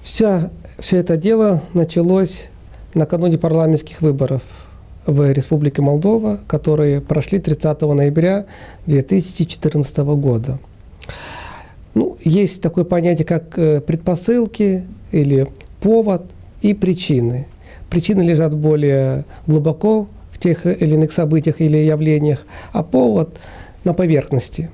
Все это дело началось накануне парламентских выборов в Республике Молдова, которые прошли 30 ноября 2014 года. Есть такое понятие, как предпосылки или повод и причины. Причины лежат более глубоко в тех или иных событиях или явлениях, а повод на поверхности.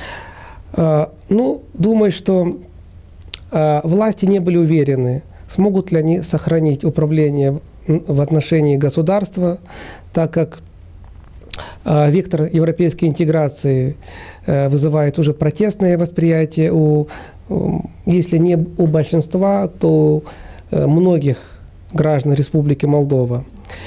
Думаю, что власти не были уверены, смогут ли они сохранить управление в отношении государства, так как вектор европейской интеграции вызывает уже протестное восприятие, если не у большинства, то многих граждан Республики Молдова.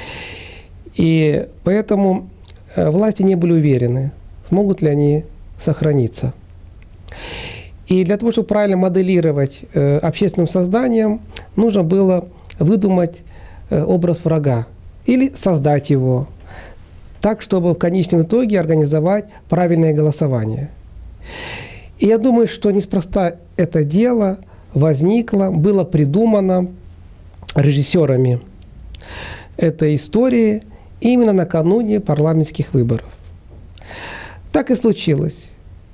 И поэтому власти не были уверены, смогут ли они сохраниться. И для того, чтобы правильно моделировать общественным созданием, нужно было выдумать образ врага или создать его так, чтобы в конечном итоге организовать правильное голосование. И я думаю, что неспроста это дело возникло, было придумано режиссерами этой истории именно накануне парламентских выборов. Так и случилось.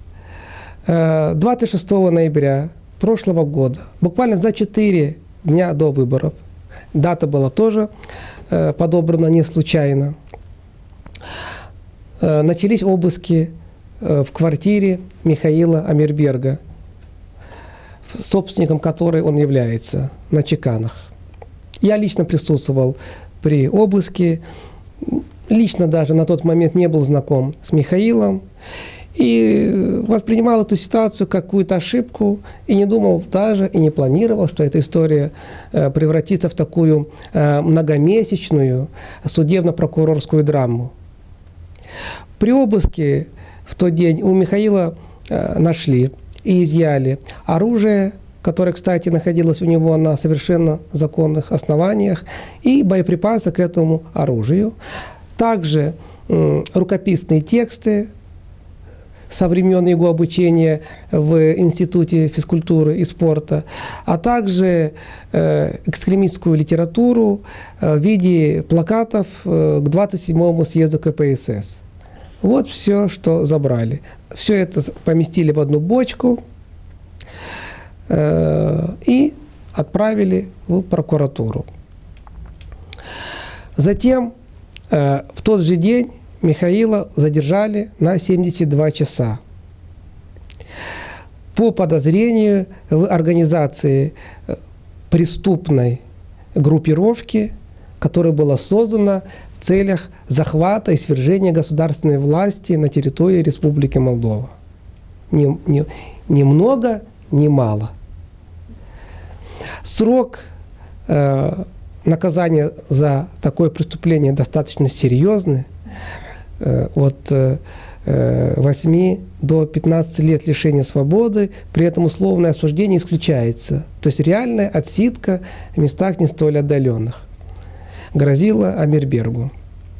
26 ноября прошлого года, буквально за 4 дня до выборов, дата была тоже подобрана не случайно, начались обыски в квартире Михаила Амирберга, собственником которой он является, на Чеканах. Я лично присутствовал при обыске, лично даже на тот момент не был знаком с Михаилом, и воспринимал эту ситуацию как какую-то ошибку, и не думал даже, и не планировал, что эта история превратится в такую многомесячную судебно-прокурорскую драму. При обыске в тот день у Михаила нашли и изъяли оружие, которое, кстати, находилось у него на совершенно законных основаниях, и боеприпасы к этому оружию. Также рукописные тексты со времен его обучения в Институте физкультуры и спорта, а также экстремистскую литературу в виде плакатов к 27-му съезду КПСС. Вот все, что забрали. Все это поместили в одну бочку и отправили в прокуратуру. Затем в тот же день Михаила задержали на 72 часа по подозрению в организации преступной группировки, которая была создана в целях захвата и свержения государственной власти на территории Республики Молдова. Ни много, ни мало. Срок наказания за такое преступление достаточно серьезный. От 8 до 15 лет лишения свободы, при этом условное осуждение исключается. То есть реальная отсидка в местах не столь отдаленных грозила Амирбергу.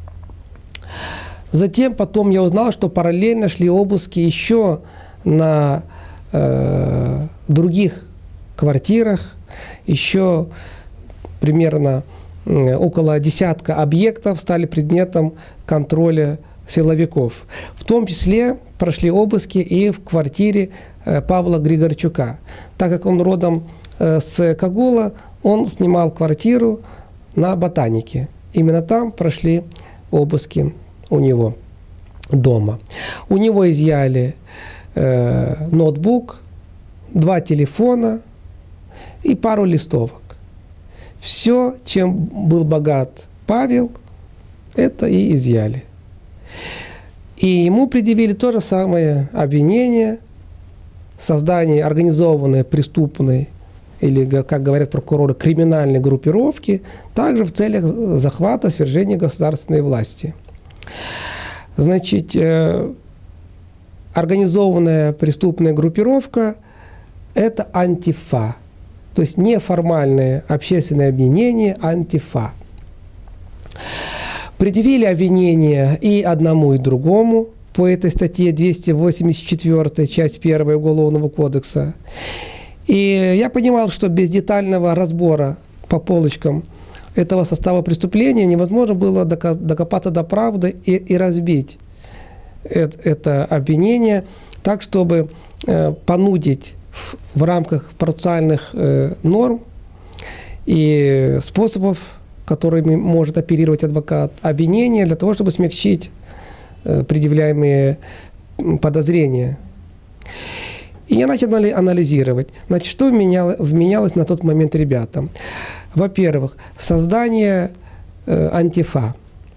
Затем потом я узнал, что параллельно шли обыски еще на других квартирах, еще примерно около десятка объектов стали предметом контроля силовиков. В том числе прошли обыски и в квартире Павла Григорчука. Так как он родом с Кагула, он снимал квартиру на Ботанике. Именно там прошли обыски у него дома. У него изъяли ноутбук, 2 телефона и пару листовок. Все, чем был богат Павел, это и изъяли. И ему предъявили то же самое обвинение в создании организованной преступной, или, как говорят прокуроры, криминальной группировки, также в целях захвата, свержения государственной власти. Значит, организованная преступная группировка – это антифа. То есть неформальное общественное объединение антифа. Предъявили обвинения и одному, и другому по этой статье 284, часть 1 Уголовного кодекса. И я понимал, что без детального разбора по полочкам этого состава преступления невозможно было докопаться до правды и разбить это обвинение так, чтобы понудить в рамках процессуальных норм и способов, которыми может оперировать адвокат, обвинение для того, чтобы смягчить предъявляемые подозрения. И я начал анализировать, значит, что вменялось на тот момент ребятам. Во-первых, создание антифа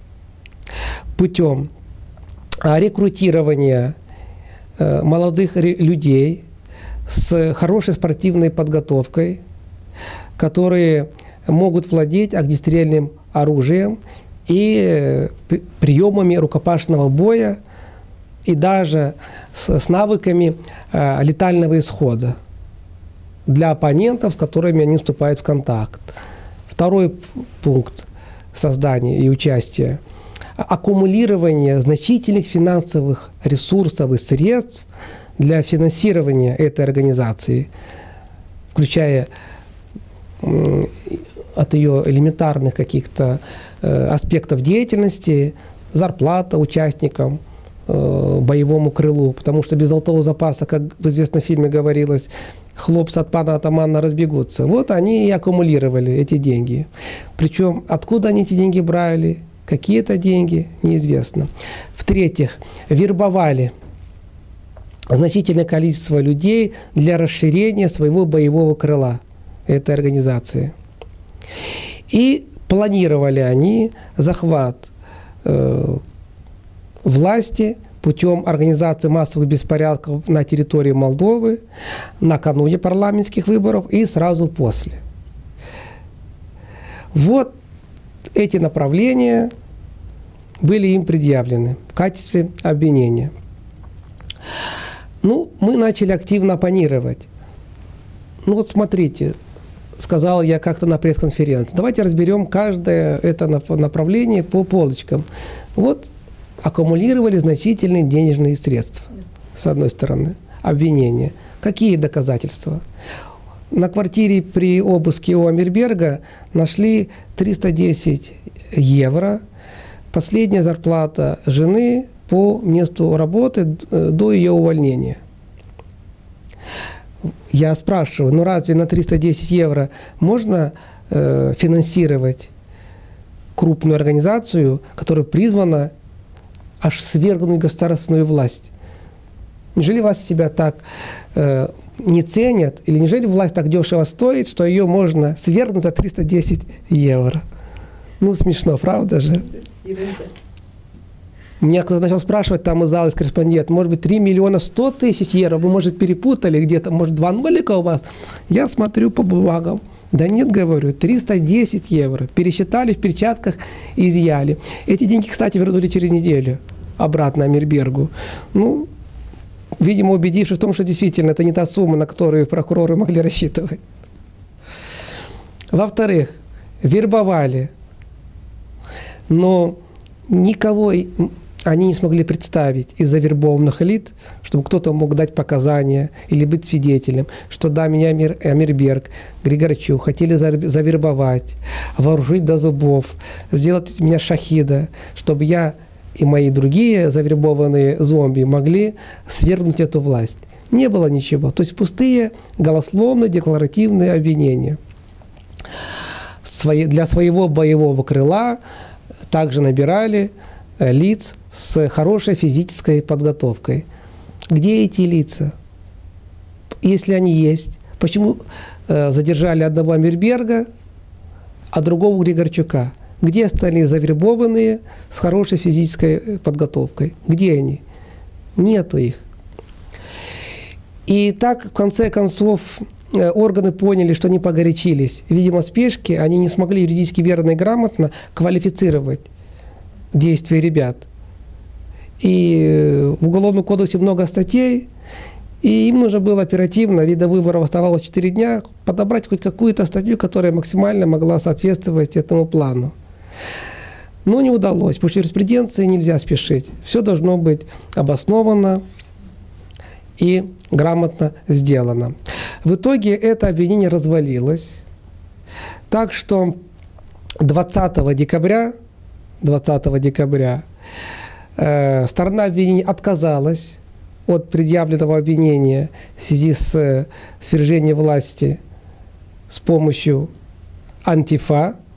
путем рекрутирования молодых людей с хорошей спортивной подготовкой, которые могут владеть огнестрельным оружием и приемами рукопашного боя, и даже с навыками летального исхода для оппонентов, с которыми они вступают в контакт. Второй пункт создания и участия – аккумулирование значительных финансовых ресурсов и средств для финансирования этой организации, включая от ее элементарных каких-то аспектов деятельности, зарплата участникам, боевому крылу, потому что без золотого запаса, как в известном фильме говорилось, хлопцы от пана атамана разбегутся. Вот они и аккумулировали эти деньги. Причем откуда они эти деньги брали, какие это деньги, неизвестно. В-третьих, вербовали значительное количество людей для расширения своего боевого крыла этой организации. И планировали они захват власти путем организации массовых беспорядков на территории Молдовы накануне парламентских выборов и сразу после. Вот эти направления были им предъявлены в качестве обвинения. Ну, мы начали активно оппонировать. Ну вот смотрите, сказал я как-то на пресс-конференции, давайте разберем каждое это направление по полочкам. Вот аккумулировали значительные денежные средства, с одной стороны, обвинения. Какие доказательства? На квартире при обыске у Амирберга нашли 310 евро, последняя зарплата жены по месту работы до ее увольнения. Я спрашиваю, ну разве на 310 евро можно финансировать крупную организацию, которая призвана аж свергнуть государственную власть? Неужели власть себя так не ценят, или неужели власть так дешево стоит, что ее можно свергнуть за 310 евро? Ну, смешно, правда же? Меня кто-то начал спрашивать там из зала, из корреспондента, может быть, 3 миллиона 100 тысяч евро, вы, может, перепутали где-то, может, 2 нолика у вас? Я смотрю по бумагам. Да нет, говорю, 310 евро. Пересчитали, в перчатках изъяли. Эти деньги, кстати, вернули через неделю обратно Амирбергу. Ну, видимо, убедившись в том, что действительно это не та сумма, на которую прокуроры могли рассчитывать. Во-вторых, вербовали. Но никого они не смогли представить из завербованных элит, чтобы кто-то мог дать показания или быть свидетелем, что да, меня Амирберг, Григорчук хотели завербовать, вооружить до зубов, сделать из меня шахида, чтобы я и мои другие завербованные зомби могли свергнуть эту власть. Не было ничего. То есть пустые, голословные, декларативные обвинения. Для своего боевого крыла также набирали лиц с хорошей физической подготовкой. Где эти лица? Если они есть, почему задержали одного Амирберга, а другого Григорчука? Где остальные завербованные с хорошей физической подготовкой? Где они? Нету их. И так, в конце концов, органы поняли, что они погорячились. Видимо, в спешке они не смогли юридически верно и грамотно квалифицировать действия ребят. И в Уголовном кодексе много статей, и им нужно было оперативно, вида выборов оставалось 4 дня, подобрать хоть какую-то статью, которая максимально могла соответствовать этому плану. Но не удалось, потому что в юриспруденции нельзя спешить. Все должно быть обосновано и грамотно сделано. В итоге это обвинение развалилось. Так что 20 декабря сторона обвинения отказалась от предъявленного обвинения в связи с свержением власти с помощью Антифа.